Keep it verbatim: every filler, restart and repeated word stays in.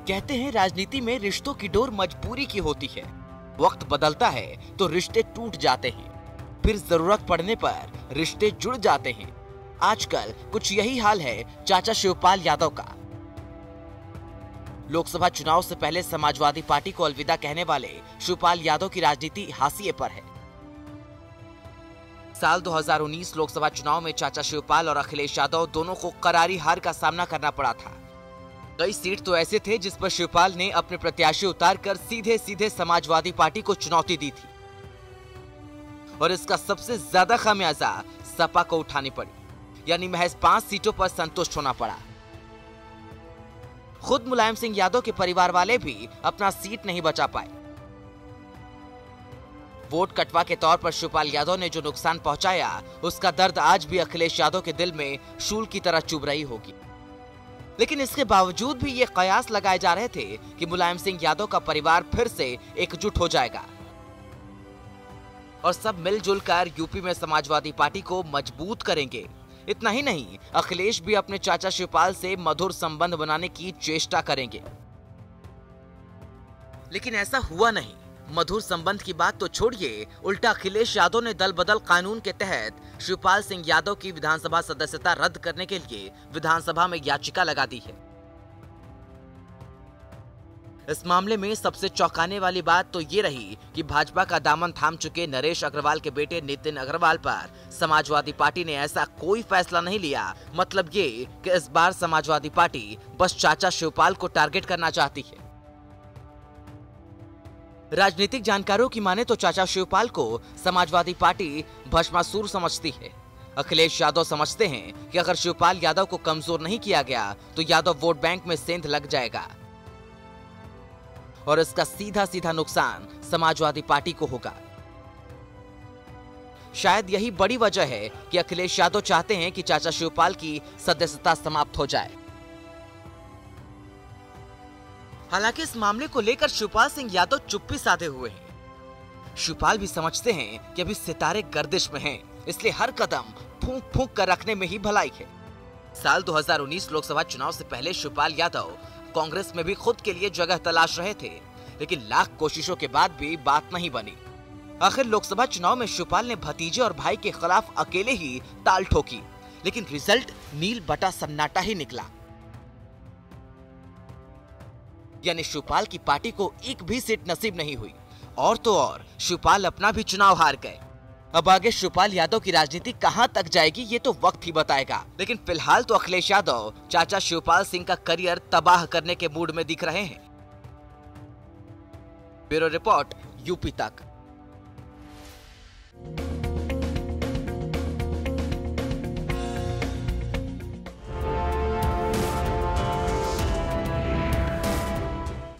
कहते हैं राजनीति में रिश्तों की डोर मजबूरी की होती है। वक्त बदलता है तो रिश्ते टूट जाते हैं, फिर जरूरत पड़ने पर रिश्ते जुड़ जाते हैं। आजकल कुछ यही हाल है चाचा शिवपाल यादव का। लोकसभा चुनाव से पहले समाजवादी पार्टी को अलविदा कहने वाले शिवपाल यादव की राजनीति हाशिए पर है। साल दो हज़ार उन्नीस लोकसभा चुनाव में चाचा शिवपाल और अखिलेश यादव दोनों को करारी हार का सामना करना पड़ा था। कई सीट तो ऐसे थे जिस पर शिवपाल ने अपने प्रत्याशी उतारकर सीधे सीधे समाजवादी पार्टी को चुनौती दी थी और इसका सबसे ज्यादा खामियाजा सपा को उठानी पड़ी, यानी महज पांच सीटों पर संतुष्ट होना पड़ा। खुद मुलायम सिंह यादव के परिवार वाले भी अपना सीट नहीं बचा पाए। वोट कटवा के तौर पर शिवपाल यादव ने जो नुकसान पहुंचाया, उसका दर्द आज भी अखिलेश यादव के दिल में शूल की तरह चुभ रही होगी। लेकिन इसके बावजूद भी ये कयास लगाए जा रहे थे कि मुलायम सिंह यादव का परिवार फिर से एकजुट हो जाएगा और सब मिलजुल कर यूपी में समाजवादी पार्टी को मजबूत करेंगे। इतना ही नहीं, अखिलेश भी अपने चाचा शिवपाल से मधुर संबंध बनाने की चेष्टा करेंगे। लेकिन ऐसा हुआ नहीं। मधुर संबंध की बात तो छोड़िए, उल्टा अखिलेश यादव ने दल बदल कानून के तहत शिवपाल सिंह यादव की विधानसभा सदस्यता रद्द करने के लिए विधानसभा में याचिका लगा दी है। इस मामले में सबसे चौंकाने वाली बात तो ये रही कि भाजपा का दामन थाम चुके नरेश अग्रवाल के बेटे नितिन अग्रवाल पर समाजवादी पार्टी ने ऐसा कोई फैसला नहीं लिया। मतलब ये कि इस बार समाजवादी पार्टी बस चाचा शिवपाल को टारगेट करना चाहती है। राजनीतिक जानकारों की माने तो चाचा शिवपाल को समाजवादी पार्टी भस्मासुर समझती है। अखिलेश यादव समझते हैं कि अगर शिवपाल यादव को कमजोर नहीं किया गया तो यादव वोट बैंक में सेंध लग जाएगा और इसका सीधा सीधा नुकसान समाजवादी पार्टी को होगा। शायद यही बड़ी वजह है कि अखिलेश यादव चाहते हैं कि चाचा शिवपाल की सदस्यता समाप्त हो जाए। हालांकि इस मामले को लेकर शिवपाल सिंह यादव चुप्पी साधे हुए हैं। शिवपाल भी समझते हैं कि अभी सितारे गर्दिश में हैं, इसलिए हर कदम फूंक फूंक कर रखने में ही भलाई है। साल दो हज़ार उन्नीस लोकसभा चुनाव से पहले शिवपाल यादव कांग्रेस में भी खुद के लिए जगह तलाश रहे थे, लेकिन लाख कोशिशों के बाद भी बात नहीं बनी। आखिर लोकसभा चुनाव में शिवपाल ने भतीजे और भाई के खिलाफ अकेले ही ताल ठोकी, लेकिन रिजल्ट नील बटा सन्नाटा ही निकला। यानी शिवपाल की पार्टी को एक भी सीट नसीब नहीं हुई और तो और शिवपाल अपना भी चुनाव हार गए। अब आगे शिवपाल यादव की राजनीति कहां तक जाएगी ये तो वक्त ही बताएगा। लेकिन फिलहाल तो अखिलेश यादव चाचा शिवपाल सिंह का करियर तबाह करने के मूड में दिख रहे हैं। ब्यूरो रिपोर्ट, यूपी तक।